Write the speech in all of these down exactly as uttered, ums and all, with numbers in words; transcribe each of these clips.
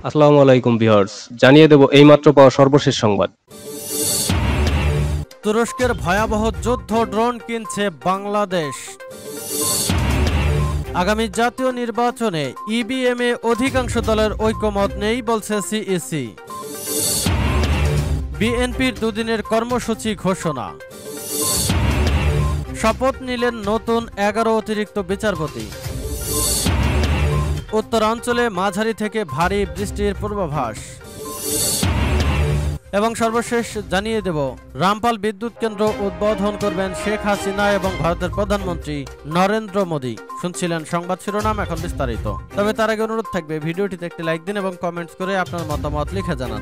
আসসালামু আলাইকুম ভিউয়ার্স, জানিয়ে দেব এইমাত্র পাওয়া সর্বশেষ সংবাদ। তুরস্কের ভয়াবহ যুদ্ধ ড্রোন কিনছে বাংলাদেশ। আগামী জাতীয় নির্বাচনে ইভিএমে অধিকাংশ দলের ঐকমত নেই বলছে সিইসি। বিএনপির দুদিনের কর্মসূচি ঘোষণা। শপথ নিলেন নতুন এগারো অতিরিক্ত বিচারপতি। উত্তরাঞ্চলে মাঝারি থেকে ভারী বৃষ্টির পূর্বাভাস। এবং সর্বশেষ জানিয়ে দেব, রামপাল বিদ্যুৎ কেন্দ্র উদ্বোধন করবেন শেখ হাসিনা এবং ভারতের প্রধানমন্ত্রী নরেন্দ্র মোদী। শুনছিলেন সংবাদ শিরোনাম, এখন বিস্তারিত। তবে তার আগে অনুরোধ থাকবে ভিডিওটিতে একটি লাইক দিন এবং কমেন্টস করে আপনার মতামত লিখে জানান।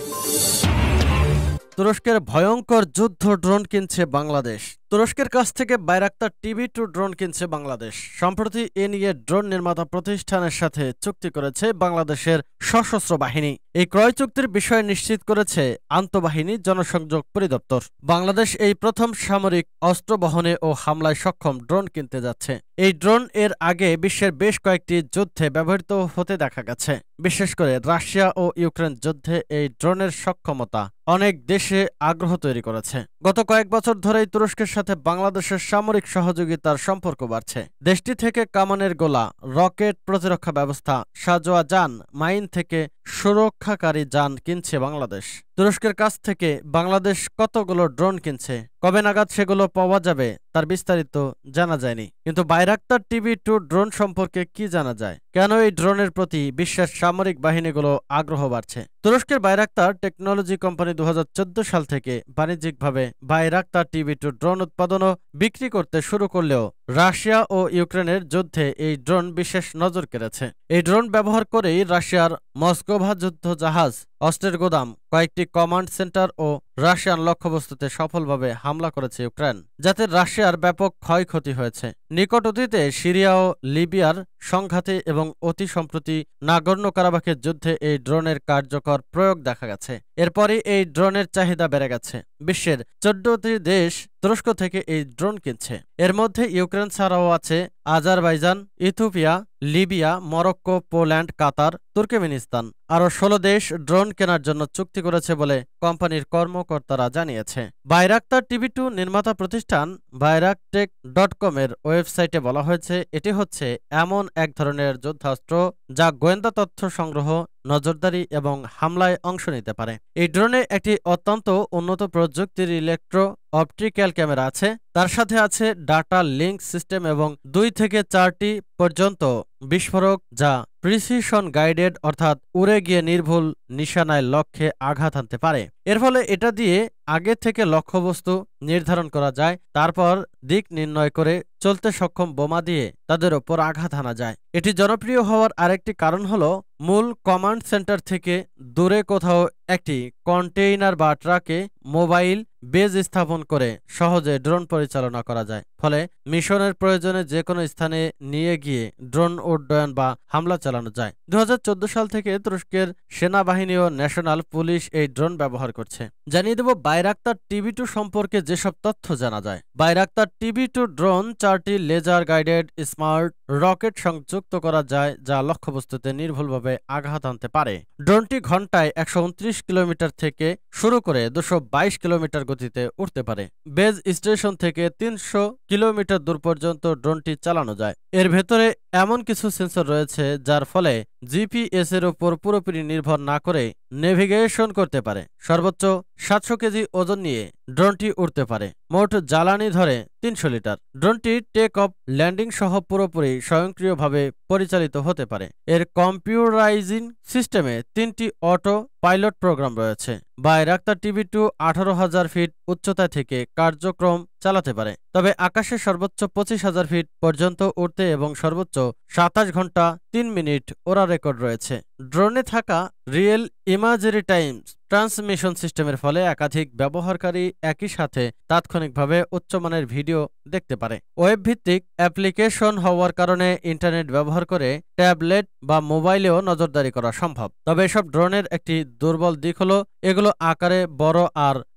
তুরস্কের ভয়ঙ্কর যুদ্ধ ড্রোন কিনছে বাংলাদেশ। তুরস্কের কাছ থেকে বাইরাক্তার টিভি টু ড্রোন কিনছে বাংলাদেশ। সম্প্রতি এ নিয়ে ড্রোন নির্মাতা প্রতিষ্ঠানের সাথে চুক্তি করেছে বাংলাদেশের সশস্ত্র বাহিনী। এই ক্রয় চুক্তির বিষয়ে নিশ্চিত করেছে আন্তঃবাহিনী জনসংযোগ পরিদপ্তর। বাংলাদেশ এই প্রথম সামরিক অস্ত্র বহনে ও হামলায় সক্ষম ড্রোন কিনতে যাচ্ছে। এই ড্রোন এর আগে বিশ্বের বেশ কয়েকটি যুদ্ধে ব্যবহৃত হতে দেখা গেছে। বিশেষ করে রাশিয়া ও ইউক্রেন যুদ্ধে এই ড্রোনের সক্ষমতা অনেক দেশে আগ্রহ তৈরি করেছে। গত কয়েক বছর ধরেই তুরস্কের সাথে বাংলাদেশের সামরিক সহযোগিতার সম্পর্ক বাড়ছে। দেশটি থেকে কামানের গোলা, রকেট প্রতিরক্ষা ব্যবস্থা, সাজোয়া যান, মাইন থেকে সুরক্ষাকারী যান কিনছে বাংলাদেশ। তুরস্কের কাছ থেকে বাংলাদেশ কতগুলো ড্রোন কিনছে, কবে নাগাদ সেগুলো পাওয়া যাবে তার বিস্তারিত জানা যায়নি। কিন্তু বাইরাক্তার টিভি টু ড্রোন সম্পর্কে কি জানা যায়? কেন এই ড্রোনের প্রতি বিশ্বের সামরিক বাহিনীগুলো আগ্রহ বাড়ছে? তুরস্কের বাইরাক্তার টেকনোলজি কোম্পানি দু হাজার চোদ্দ সাল থেকে বাণিজ্যিকভাবে বাইরাক্তার টিভি টু ড্রোন উৎপাদন ও বিক্রি করতে শুরু করলেও রাশিয়া ও ইউক্রেনের যুদ্ধে এই ড্রোন বিশেষ নজর কেড়েছে। এই ড্রোন ব্যবহার করেই রাশিয়ার মস্কোভা যুদ্ধ জাহাজ, অস্ত্রের গোদাম, কয়েকটি কমান্ড সেন্টার ও রাশিয়ান লক্ষ্যবস্তুতে সফলভাবে হামলা করেছে ইউক্রেন, যাতে রাশিয়ার ব্যাপক ক্ষয়ক্ষতি হয়েছে। নিকট অতীতে সিরিয়া ও লিবিয়ার সংঘাতে এবং অতি সম্প্রতি নাগর্নো কারাবাখের যুদ্ধে এই ড্রোনের কার্যকর প্রয়োগ দেখা গেছে। এরপরই এই ড্রোনের চাহিদা বেড়ে গেছে। বিশ্বের চোদ্দটি দেশ তুরস্ক থেকে এই ড্রোন কিনছে। এর মধ্যে ইউক্রেন ছাড়াও আছে Azerbaijan, Ethiopia, Libya, Morocco, Poland, Qatar, Turkmenistan. আরও ষোলো দেশ ড্রোন কেনার জন্য চুক্তি করেছে বলে কোম্পানির কর্মকর্তারা জানিয়েছে। বাইরাক্তার টিভি টু নির্মাতা প্রতিষ্ঠান বাইরাকটেক ডট কম এর ওয়েবসাইটে বলা হয়েছে, এটি হচ্ছে এমন এক ধরনের যুদ্ধাস্ত্র যা গোয়েন্দা তথ্য সংগ্রহ, নজরদারি এবং হামলায় অংশ নিতে পারে। এই ড্রোনে একটি অত্যন্ত উন্নত প্রযুক্তির ইলেকট্রো অপটিক্যাল ক্যামেরা আছে। তার সাথে আছে ডাটা লিঙ্ক সিস্টেম এবং দুই থেকে চারটি পর্যন্ত বিস্ফোরক, যা প্রিসিশন গাইডেড, অর্থাৎ উড়ে গিয়ে নির্ভুল নিশানায় লক্ষ্যে আঘাত আনতে পারে। এর ফলে এটা দিয়ে আগে থেকে লক্ষ্যবস্তু নির্ধারণ করা যায়, তারপর দিক নির্ণয় করে চলতে সক্ষম বোমা দিয়ে তাদের ওপর আঘাত আনা যায়। এটি জনপ্রিয় হওয়ার আরেকটি কারণ হলো মূল কমান্ড সেন্টার থেকে দূরে কোথাও একটি কন্টেইনার বা ট্রাকে মোবাইল বেজ স্থাপন করে সহজে ড্রোন পরিচালনা করা যায়। ফলে মিশনের প্রয়োজনে যে কোনো স্থানে নিয়ে গিয়ে ড্রোন উড্ডয়ন বা হামলা চালানো যায়। দু হাজার চোদ্দ সাল থেকে তুরস্কের সেনাবাহিনী ও ন্যাশনাল পুলিশ এই ড্রোন ব্যবহার করছে। জানিয়ে দেব বাইরাক্তার টিভি টু সম্পর্কে যেসব তথ্য জানা যায়। বাইরাক্তার টিভি টু ড্রোন চারটি লেজার গাইডেড স্মার্ট রকেট সংযুক্ত করা যায়, যা লক্ষ্যবস্তুতে নির্ভুলভাবে আঘাত আনতে পারে। ড্রোনটি ঘন্টায় একশো উনত্রিশ কিলোমিটার থেকে শুরু করে দুশো বাইশ কিলোমিটার গতিতে উঠতে পারে। বেজ স্টেশন থেকে তিনশো কিলোমিটার দূর পর্যন্ত ড্রোনটি চালানো যায়। এর ভেতরে এমন কিছু সেন্সর রয়েছে যার ফলে জিপিএস এর উপর পুরোপুরি নির্ভর না করে নেভিগেশন করতে পারে। সর্বোচ্চ সাতশো কেজি ওজন নিয়ে ড্রোনটি উড়তে পারে। মোট জ্বালানি ধরে তিনশো লিটার। ড্রোনটি টেক অফ, ল্যান্ডিং সহ পুরোপুরি স্বয়ংক্রিয়ভাবে পরিচালিত হতে পারে। এর কম্পিউটারাইজিং সিস্টেমে তিনটি অটো পাইলট প্রোগ্রাম রয়েছে। বাইরাক্তার টিভি টু আঠারো হাজার ফিট উচ্চতা থেকে কার্যক্রম চালাতে পারে, তবে আকাশে সর্বোচ্চ পঁচিশ হাজার ফিট পর্যন্ত উঠতে এবং সর্বোচ্চ সাতাশ ঘন্টা তিন মিনিট ওড়ার রেকর্ড রয়েছে। ড্রোনে থাকা রিয়েল ইমাজেরি টাইম ট্রান্সমিশন সিস্টেমের ফলে একাধিক ব্যবহারকারী একই সাথে তাৎক্ষণিকভাবে উচ্চমানের ভিডিও দেখতে পারে। ওয়েব ভিত্তিক অ্যাপ্লিকেশন হওয়ার কারণে ইন্টারনেট ব্যবহার করে ট্যাবলেট বা মোবাইলেও নজরদারি করা সম্ভব। তবে এসব ড্রোনের একটি দুর্বল দিক হলো এগুলো আকারে বড় আর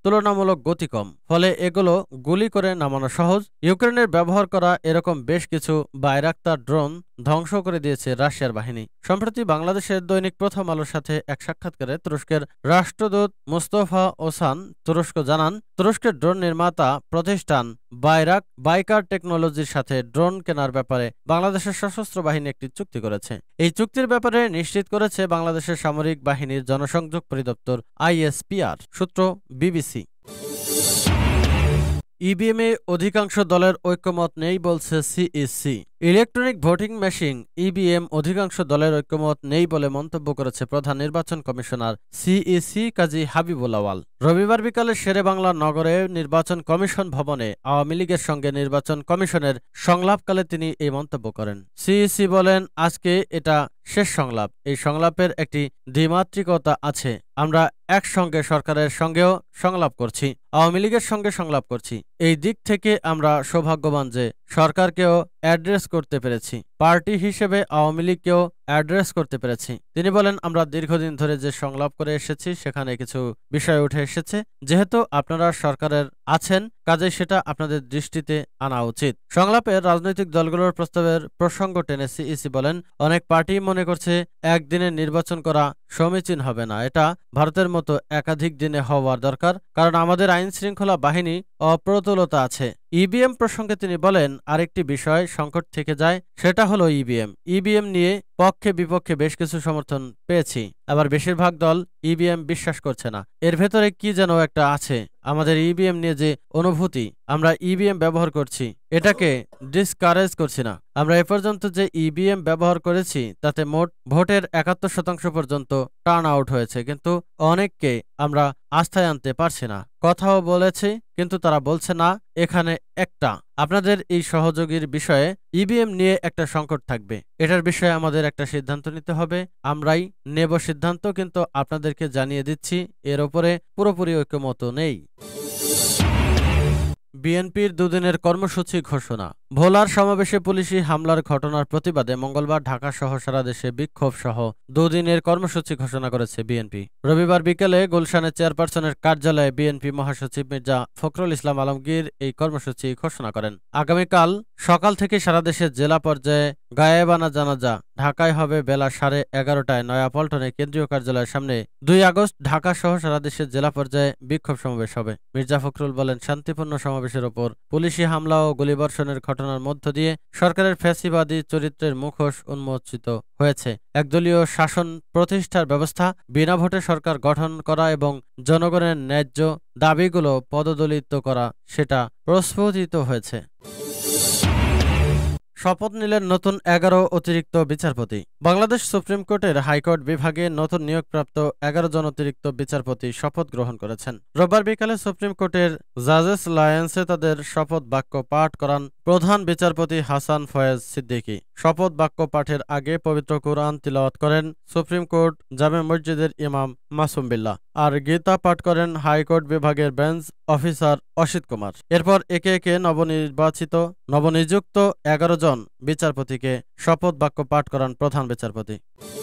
তুলনামূলক গতি কম, ফলে এগুলো গুলি করে নামানো সহজ। ইউক্রেনের ব্যবহার করা এরকম বেশ কিছু বাইরাক্তার ড্রোন ধ্বংস করে দিয়েছে রাশিয়ার বাহিনী। সম্প্রতি বাংলাদেশের দৈনিক প্রথম আলোর সাথে এক সাক্ষাৎকারে তুরস্কের রাষ্ট্রদূত মুস্তফা ওসান তুরস্ক জানান, তুরস্কের ড্রোন নির্মাতা প্রতিষ্ঠান বাইরাক বাইকার টেকনোলজির সাথে ড্রোন কেনার ব্যাপারে বাংলাদেশের সশস্ত্র বাহিনী একটি চুক্তি করেছে। এই চুক্তির ব্যাপারে নিশ্চিত করেছে বাংলাদেশের সামরিক বাহিনীর জনসংযোগ পরিদপ্তর আইএসপিআর, সূত্র বিবিসি। ইভিএমে অধিকাংশ দলের ঐক্যমত নেই বলছে CEC. Electronic voting machine EVM অধিকাংশ দলের ঐক্যমত নেই বলে মন্তব্য করেছে প্রধান নির্বাচন কমিশনার সিইসি কাজী হাবিবুল আওয়াল। রবিবার বিকালে শেরেবাংলা নগরে নির্বাচন কমিশন ভবনে আওয়ামী লীগের সঙ্গে নির্বাচন কমিশনের সংলাপকালে তিনি এই মন্তব্য করেন। সিইসি বলেন, আজকে এটা শেষ সংলাপ। এই সংলাপের একটি দ্বিমাত্রিকতা আছে। আমরা একসঙ্গে সরকারের সঙ্গেও সংলাপ করছি, আওয়ামী লীগের সঙ্গে সংলাপ করছি। এই দিক থেকে আমরা সৌভাগ্যবান যে সরকারকেও অ্যাড্রেস করতে পেরেছি, পার্টি হিসেবে আওয়ামী লীগকেও অ্যাড্রেস করতে পেরেছি। তিনি বলেন, আমরা দীর্ঘদিন ধরে যে সংলাপ করে এসেছি সেখানে কিছু বিষয় উঠে এসেছে। যেহেতু আপনারা সরকারের আছেন, কাজে সেটা আপনাদের দৃষ্টিতে আনা উচিত। সংলাপের রাজনৈতিক দলগুলোর প্রস্তাবের প্রসঙ্গ টেনে সিইসি বলেন, অনেক পার্টি মনে করছে একদিনে নির্বাচন করা সমীচীন হবে না। এটা ভারতের মতো একাধিক দিনে হওয়ার দরকার, কারণ আমাদের আইন শৃঙ্খলা বাহিনী অপ্রতুলতা আছে। ইভিএম প্রসঙ্গে তিনি বলেন, আরেকটি বিষয় সংকট থেকে যায়, সেটা হলো ইভিএম। ইভিএম নিয়ে পক্ষে বিপক্ষে বেশ কিছু সমর্থন পেয়েছি, আবার বেশিরভাগ দল ইভিএম বিশ্বাস করছে না। এর ভেতরে কি যেন একটা আছে। আমাদের ইভিএম নিয়ে যে অনুভূতি, আমরা ইভিএম ব্যবহার করছি, এটাকে ডিসকারেজ করছি না। আমরা এ পর্যন্ত যে ইভিএম ব্যবহার করেছি তাতে মোট ভোটের একাত্তর শতাংশ পর্যন্ত টার্ন আউট হয়েছে, কিন্তু অনেককে আমরা আস্থায় আনতে পারছি না। কথাও বলেছি, কিন্তু তারা বলছে না। এখানে একটা আপনাদের এই সহযোগীর বিষয়ে ইভিএম নিয়ে একটা সংকট থাকবে, এটার বিষয়ে আমাদের একটা সিদ্ধান্ত নিতে হবে। আমরাই নেব সিদ্ধান্ত, কিন্তু আপনাদেরকে জানিয়ে দিচ্ছি এর ওপরে পুরোপুরি ঐক্যমত নেই। বিএনপির দুদিনের কর্মসূচি ঘোষণা। ভোলার সমাবেশে পুলিশি হামলার ঘটনার প্রতিবাদে মঙ্গলবার ঢাকা সহ সারা দেশে বিক্ষোভ সহ দুদিনের কর্মসূচি ঘোষণা করেছে বিএনপি। রবিবার বিকেলে গুলশানের চেয়ারপারসনের কার্যালয়ে বিএনপি মহাসচিব মির্জা ফখরুল ইসলাম আলমগীর এই কর্মসূচি ঘোষণা করেন। আগামীকাল সকাল থেকে সারা দেশের জেলা পর্যায়ে গায়েবানা জানাজা ঢাকায় হবে বেলা সাড়ে এগারোটায় নয়াপল্টনে কেন্দ্রীয় কার্যালয়ের সামনে। দুই আগস্ট ঢাকা সহ সারা দেশের জেলা পর্যায়ে বিক্ষোভ সমাবেশ হবে। মির্জা ফখরুল বলেন, শান্তিপূর্ণ সমাবেশের ওপর পুলিশি হামলা ও গুলিবর্ষণের ঘটনার মধ্য দিয়ে সরকারের ফ্যাসিবাদী চরিত্রের মুখোশ উন্মোচিত হয়েছে। একদলীয় শাসন প্রতিষ্ঠার ব্যবস্থা, বিনা ভোটে সরকার গঠন করা এবং জনগণের ন্যায্য দাবিগুলো পদদলিত করা, সেটা প্রস্ফুটিত হয়েছে। শপথ নিলেন নতুন এগারো অতিরিক্ত বিচারপতি। বাংলাদেশ সুপ্রিম কোর্টের হাইকোর্ট বিভাগে নতুন নিয়োগপ্রাপ্ত এগারো জন অতিরিক্ত বিচারপতি শপথ গ্রহণ করেছেন। রোববার বিকালে সুপ্রিম কোর্টের জাজেস লায়েন্সে তাদের শপথ বাক্য পাঠ করান প্রধান বিচারপতি হাসান ফয়েজ সিদ্দিকী। শপথ বাক্য পাঠের আগে পবিত্র কুরআন তিলাওয়াত করেন সুপ্রিম কোর্ট জামে মসজিদের ইমাম মাসুম বিল্লাহ, আর গীতা পাঠ করেন হাইকোর্ট বিভাগের বেঞ্চ অফিসার অসিত কুমার। এরপর একে একে নবনির্বাচিত নবনিযুক্ত এগারো জন বিচারপতিকে শপথ বাক্য পাঠ করান প্রধান বিচারপতি।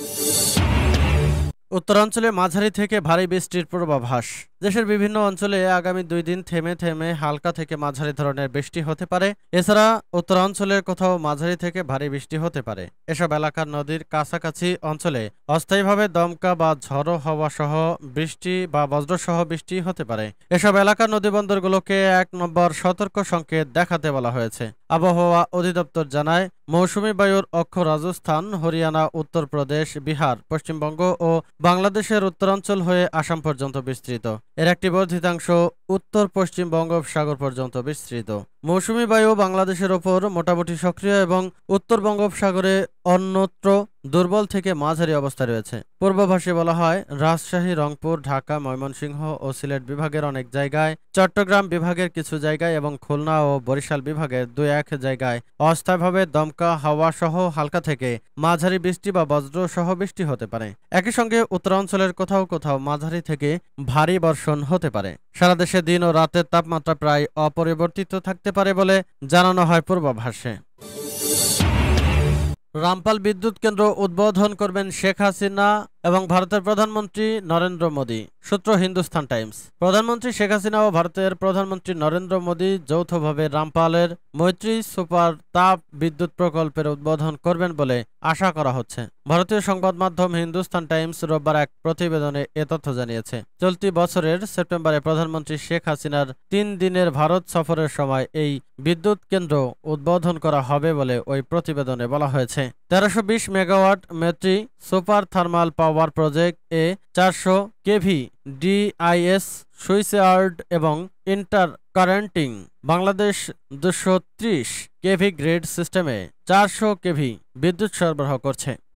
উত্তরাঞ্চলে মাঝারি থেকে ভারী বৃষ্টির পূর্বাভাস। দেশের বিভিন্ন অঞ্চলে আগামী দুই দিন থেমে থেমে হালকা থেকে মাঝারি ধরনের বৃষ্টি হতে পারে। এছাড়া উত্তরাঞ্চলের কোথাও মাঝারি থেকে ভারী বৃষ্টি হতে পারে। এসব এলাকার নদীর কাছাকাছি অঞ্চলে অস্থায়ীভাবে দমকা বা ঝড়ো হাওয়া সহ বৃষ্টি বা বজ্রসহ বৃষ্টি হতে পারে। এসব এলাকার নদীবন্দরগুলোকে এক নম্বর সতর্ক সংকেত দেখাতে বলা হয়েছে। আবহাওয়া অধিদপ্তর জানায়, মৌসুমী বায়ুর অক্ষ রাজস্থান, হরিয়ানা, উত্তরপ্রদেশ, বিহার, পশ্চিমবঙ্গ ও বাংলাদেশের উত্তরাঞ্চল হয়ে আসাম পর্যন্ত বিস্তৃত। এর একটি বর্ধিতাংশ উত্তর পশ্চিম বঙ্গোপসাগর পর্যন্ত বিস্তৃত। মৌসুমী বায়ু বাংলাদেশের ওপর মোটামুটি সক্রিয় এবং উত্তর বঙ্গোপসাগরে অন্যত্র দুর্বল থেকে মাঝারি অবস্থা রয়েছে। পূর্বাভাসে বলা হয়, রাজশাহী, রংপুর, ঢাকা, ময়মনসিংহ ও সিলেট বিভাগের অনেক জায়গায়, চট্টগ্রাম বিভাগের কিছু জায়গায় এবং খুলনা ও বরিশাল বিভাগের দুই এক জায়গায় অস্থায়ীভাবে দমকা হাওয়া সহ হালকা থেকে মাঝারি বৃষ্টি বা বজ্র সহ বৃষ্টি হতে পারে। একই সঙ্গে উত্তরাঞ্চলের কোথাও কোথাও মাঝারি থেকে ভারী বর্ষণ হতে পারে। সারা দেশে দিন ও রাতের তাপমাত্রা প্রায় অপরিবর্তিত থাকতে পারে বলে জানানো হয় পূর্বাভাসে। রামপাল বিদ্যুৎ কেন্দ্র উদ্বোধন করবেন শেখ হাসিনা এবং ভারতের প্রধানমন্ত্রী নরেন্দ্র মোদী। সূত্র হিন্দুস্তান টাইমস। প্রধানমন্ত্রী শেখ হাসিনা ও ভারতের প্রধানমন্ত্রী নরেন্দ্র মোদী যৌথভাবে রামপালের মৈত্রী সুপার তাপ বিদ্যুৎ প্রকল্পের উদ্বোধন করবেন বলে আশা করা হচ্ছে। ভারতীয় সংবাদ মাধ্যম হিন্দুস্তান টাইমস রোববার এক প্রতিবেদনে এ তথ্য জানিয়েছে। চলতি বছরের সেপ্টেম্বরে প্রধানমন্ত্রী শেখ হাসিনার তিন দিনের ভারত সফরের সময় এই বিদ্যুৎ কেন্দ্র উদ্বোধন করা হবে বলে ওই প্রতিবেদনে বলা হয়েছে। তেরোশো বিশ megawatt Maitree super thermal power project এ চারশো কেভি ডিআইএস সুইচয়ার্ড এবং ইন্টার কারেন্টিং বাংলাদেশ দুশো ত্রিশ কেভি গ্রিড সিস্টেমে চারশো কেভি বিদ্যুৎ সরবরাহ করছে।